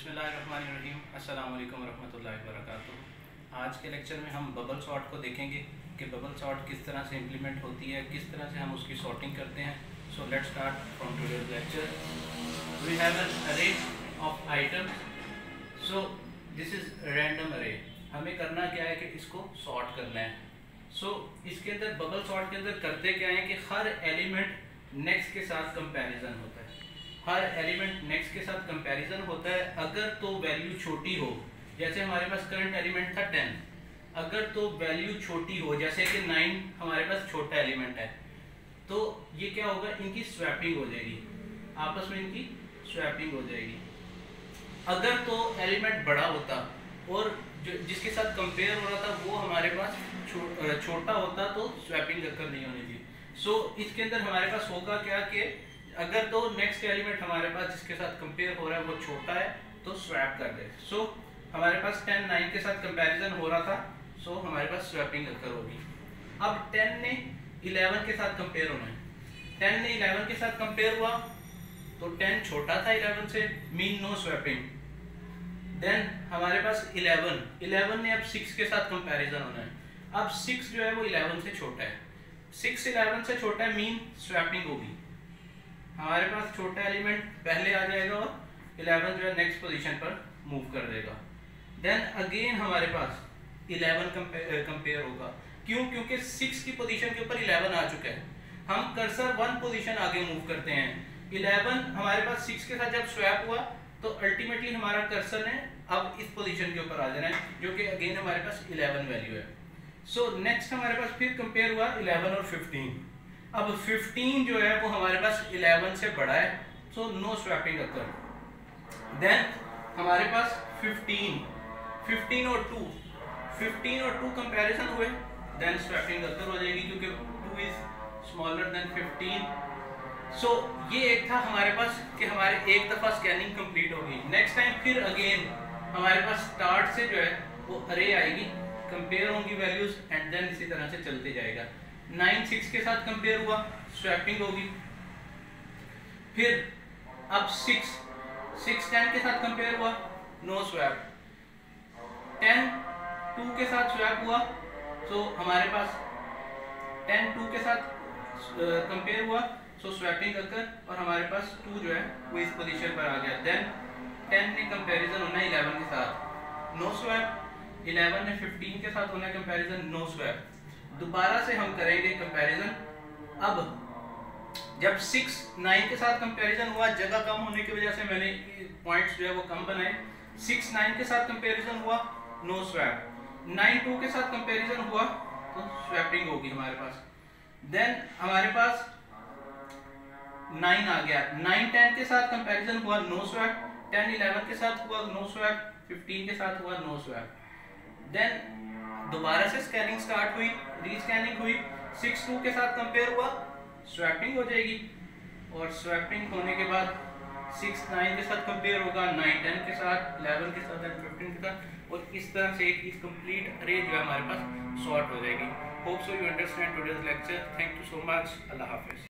बिस्मिल्लाहिर्रहमानिर्रहीम अस्सलाम वालेकुम रहमतुल्लाहि व बरकातुहू। आज के लेक्चर में हम बबल सॉर्ट को देखेंगे कि बबल सॉर्ट किस तरह से इम्प्लीमेंट होती है, किस तरह से हम उसकी सॉर्टिंग करते हैं। So let's start from today's lecture. We have an array of items. So this is random array. हमें करना क्या है कि इसको सॉर्ट करना है। सो इसके अंदर बबल सॉर्ट के अंदर करते क्या है कि हर एलिमेंट नेक्स्ट के साथ कंपैरिजन होता है। हर एलिमेंट नेक्स्ट के साथ कंपैरिजन होता है। अगर तो वैल्यू छोटी हो, जैसे हमारे पास करंट एलिमेंट था 10, अगर तो वैल्यू छोटी हो, जैसे कि 9 हमारे पास छोटा एलिमेंट है, तो ये क्या होगा, इनकी स्वैपिंग हो जाएगी, आपस में इनकी स्वैपिंग हो जाएगी। अगर तो एलिमेंट बड़ा होता और जो जिसके साथ कंपेयर हो रहा था वो हमारे पास छोटा होता तो स्वैपिंग अक्कर नहीं होनी थी। सो इसके अंदर हमारे पास होगा क्या कि अगर तो नेक्स्ट एलिमेंट हमारे पास जिसके साथ कंपेयर हो रहा है वो छोटा है तो स्वैप कर दे। सो हमारे पास 10 9 के साथ कंपैरिजन हो रहा था, सो हमारे पास स्वैपिंग अक्कर होगी। अब 10 ने 11 के साथ कंपेयर होना है। 10 ने 11 के साथ कंपेयर हुआ तो 10 छोटा था 11 से, मीन नो स्वैपिंग। देन हमारे पास 11 ने अब 6 के साथ कंपैरिजन होना है। अब 6 जो है वो 11 से छोटा है, 6 11 से छोटा है, मीन स्वैपिंग होगी। हमारे पास छोटा एलिमेंट पहले आ जाएगा और 11 जो है नेक्स्ट पोजीशन पर मूव कर देगा। देन अगेन हमारे पास 11 कंपेयर होगा। क्यों? क्योंकि 6 की पोजीशन के ऊपर 11 आ चुका है। हम कर्सर 1 पोजीशन आगे मूव करते हैं। 11 हमारे पास 6 के साथ जब स्वैप हुआ तो अल्टीमेटली हमारा कर्सर ने अब इस पोजीशन के ऊपर आ जाना है, जो कि अगेन हमारे पास 11 वैल्यू है। सो नेक्स्ट हमारे पास फिर कंपेयर हुआ 11 और 15। अब 15 जो है वो हमारे पास 11 से बड़ा है, so no swapping occur. Then हमारे पास 15 और 2 कंपैरिजन हुए, देन स्वैपिंग अकर हो जाएगी क्योंकि 2 इज स्मॉलर देन 15। सो ये एक था हमारे पास कि हमारे एक दफा स्कैनिंग कंप्लीट होगी। नेक्स्ट टाइम फिर अगेन हमारे पास स्टार्ट से जो है वो अरे आएगी, कंपेयर होंगी वैल्यूज एंड देन इसी तरह से चलते जाएगा। 9 6 के साथ कंपेयर हुआ, स्वैपिंग होगी। फिर अब 6 10 के साथ कंपेयर हुआ, नो स्वैप। 10 2 के साथ स्वैप हुआ, सो हमारे पास 10 2 के साथ कंपेयर हुआ, सो स्वैपिंग अकर और हमारे पास 2 जो है वो इस पोजीशन पर आ गया। देन 10 ने कंपैरिजन होना है 11 के साथ, नो स्वैप। 11 ने 15 के साथ होना है कंपैरिजन, नो स्वैप। दोबारा से हम करेंगे कंपैरिजन। अब जब 6 9 के साथ कंपैरिजन हुआ, जगह कम होने की वजह से मैंने पॉइंट्स जो है वो कम बनाए। 6 9 के साथ कंपैरिजन हुआ, नो स्वैप। 9 2 के साथ कंपैरिजन हुआ तो स्वैपिंग होगी हमारे पास। देन हमारे पास 9 आ गया, 9 10 के साथ कंपैरिजन हुआ, नो स्वैप। 10 11 के साथ हुआ, नो स्वैप। 15 के साथ हुआ, नो स्वैप। देन दोबारा से स्कैनिंग स्टार्ट हुई, रीस्कैनिंग हुई, 6 2 के साथ कंपेयर हुआ, स्वैपिंग हो जाएगी। और स्वैपिंग होने के बाद 6 9 के साथ कंपेयर होगा, 9 10 के साथ, 11 के साथ, 15 के साथ, और इस तरह से एक कंप्लीट अरे जो है हमारे पास सॉर्ट हो जाएगी। Hope so you understand today's lecture. Thank you so much. अल्लाह हाफिज।